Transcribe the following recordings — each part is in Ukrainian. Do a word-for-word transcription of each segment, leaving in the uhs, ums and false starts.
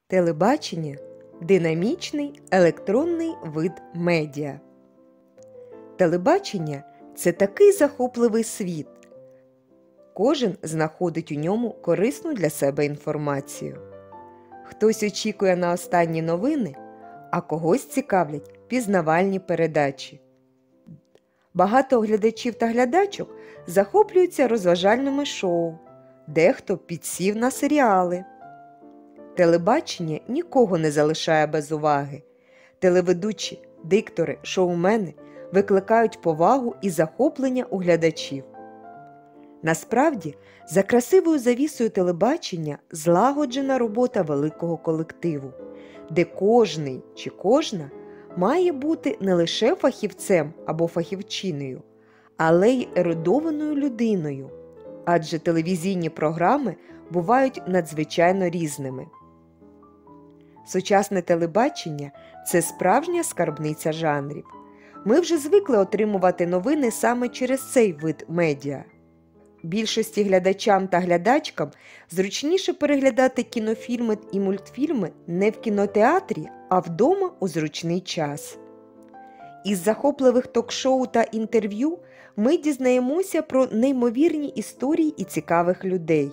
Телебачення – динамічний електронний вид медіа. Телебачення – це такий захопливий світ. Кожен знаходить у ньому корисну для себе інформацію. Хтось очікує на останні новини, а когось цікавлять пізнавальні передачі. Багато глядачів та глядачок захоплюються розважальними шоу, дехто підсів на серіали. Телебачення нікого не залишає без уваги. Телеведучі, диктори, шоумени викликають повагу і захоплення у глядачів. Насправді, за красивою завісою телебачення злагоджена робота великого колективу, де кожний чи кожна має бути не лише фахівцем або фахівчиною, але й ерудованою людиною, адже телевізійні програми бувають надзвичайно різними. Сучасне телебачення – це справжня скарбниця жанрів. Ми вже звикли отримувати новини саме через цей вид медіа. Більшості глядачам та глядачкам зручніше переглядати кінофільми і мультфільми не в кінотеатрі, а вдома у зручний час. Із захопливих ток-шоу та інтерв'ю ми дізнаємося про неймовірні історії і цікавих людей.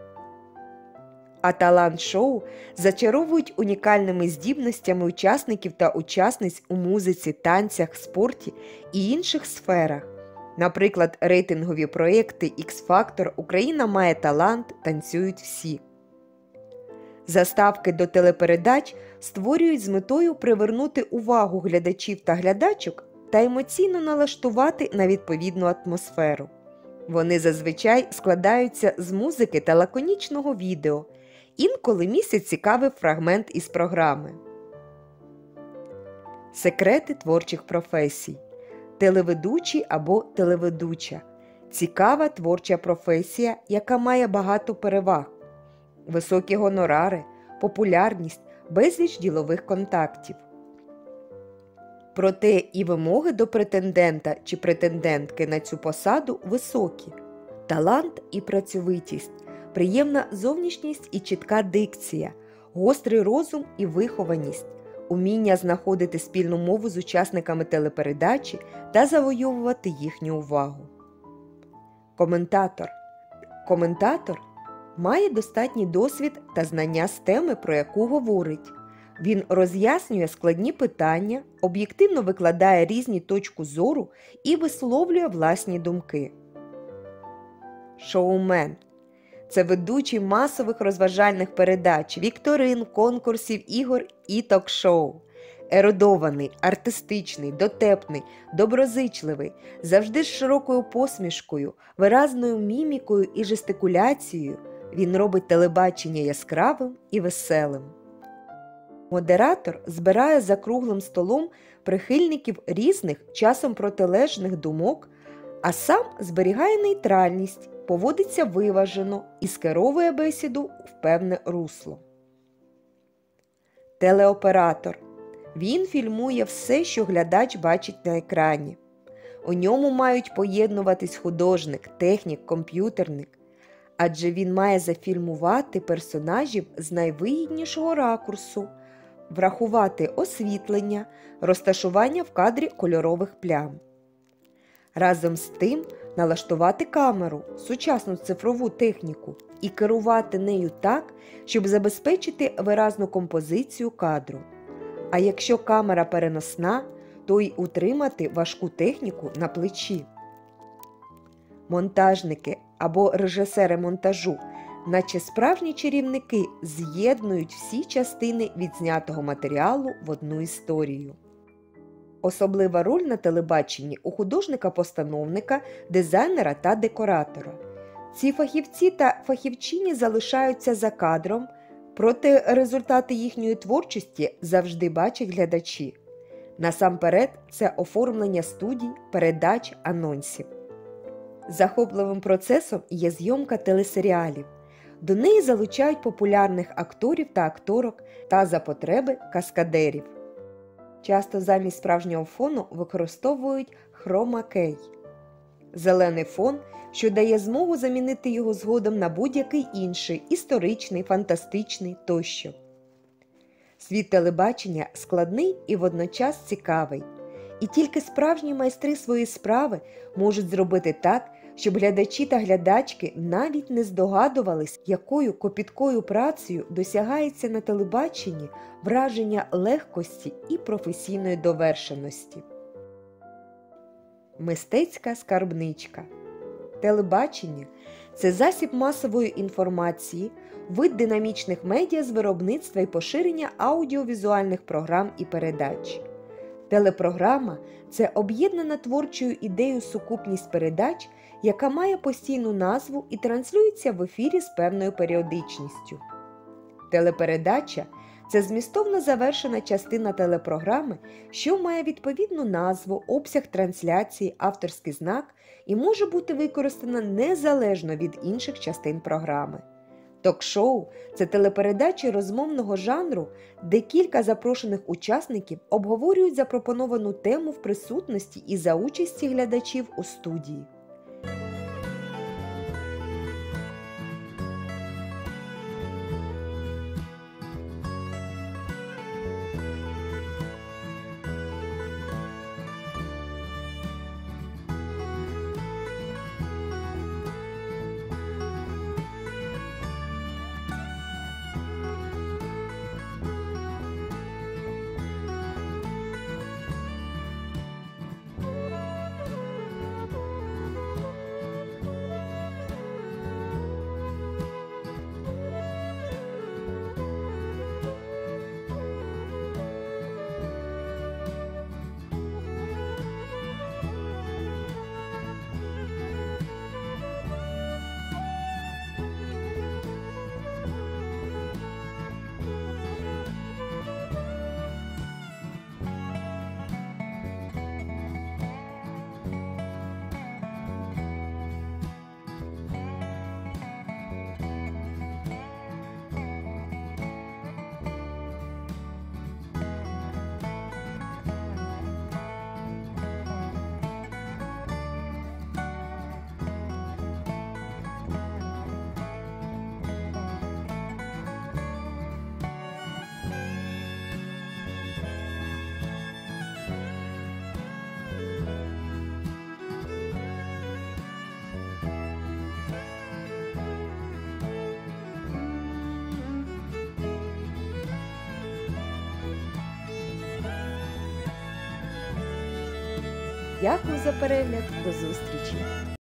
А талант-шоу зачаровують унікальними здібностями учасників та учасниць у музиці, танцях, спорті і інших сферах. Наприклад, рейтингові проєкти «Ікс-Фактор», «Україна має талант», «Танцюють всі». Заставки до телепередач створюють з метою привернути увагу глядачів та глядачок та емоційно налаштувати на відповідну атмосферу. Вони зазвичай складаються з музики та лаконічного відео, інколи містять цікавий фрагмент із програми. Секрети творчих професій. Телеведучий або телеведуча – цікава творча професія, яка має багато переваг. Високі гонорари, популярність, безліч ділових контактів. Проте і вимоги до претендента чи претендентки на цю посаду високі. Талант і працьовитість, приємна зовнішність і чітка дикція, гострий розум і вихованість, уміння знаходити спільну мову з учасниками телепередачі та завойовувати їхню увагу. Коментатор. Коментатор має достатній досвід та знання з теми, про яку говорить. Він роз'яснює складні питання, об'єктивно викладає різні точки зору і висловлює власні думки. Шоумен. Це ведучий масових розважальних передач, вікторин, конкурсів, ігор і ток-шоу. Ерудований, артистичний, дотепний, доброзичливий, завжди з широкою посмішкою, виразною мімікою і жестикуляцією він робить телебачення яскравим і веселим. Модератор збирає за круглим столом прихильників різних, часом протилежних думок, а сам зберігає нейтральність, поводиться виважено і скеровує бесіду в певне русло. Телеоператор. Він фільмує все, що глядач бачить на екрані. У ньому мають поєднуватись художник, технік, комп'ютерник, адже він має зафільмувати персонажів з найвигіднішого ракурсу, врахувати освітлення, розташування в кадрі кольорових плям. Разом з тим налаштувати камеру, сучасну цифрову техніку і керувати нею так, щоб забезпечити виразну композицію кадру. А якщо камера переносна, то й утримати важку техніку на плечі. Монтажники або режисери монтажу, наче справжні чарівники, з'єднують всі частини відзнятого матеріалу в одну історію. Особлива роль на телебаченні у художника-постановника, дизайнера та декоратора. Ці фахівці та фахівчині залишаються за кадром, проте результати їхньої творчості завжди бачать глядачі. Насамперед, це оформлення студій, передач, анонсів. Захопливим процесом є зйомка телесеріалів. До неї залучають популярних акторів та акторок та за потреби каскадерів. Часто замість справжнього фону використовують хрома-кей – зелений фон, що дає змогу замінити його згодом на будь-який інший – історичний, фантастичний тощо. Світ телебачення складний і водночас цікавий. І тільки справжні майстри своєї справи можуть зробити так, щоб глядачі та глядачки навіть не здогадувались, якою копіткою працею досягається на телебаченні враження легкості і професійної довершеності. Мистецька скарбничка. Телебачення – це засіб масової інформації, вид динамічних медіа з виробництва і поширення аудіовізуальних програм і передач. Телепрограма – це об'єднана творчою ідеєю сукупність передач, яка має постійну назву і транслюється в ефірі з певною періодичністю. Телепередача – це змістовно завершена частина телепрограми, що має відповідну назву, обсяг трансляції, авторський знак і може бути використана незалежно від інших частин програми. Ток-шоу – це телепередачі розмовного жанру, де кілька запрошених учасників обговорюють запропоновану тему в присутності і за участі глядачів у студії. Дякую за перегляд, до зустрічі!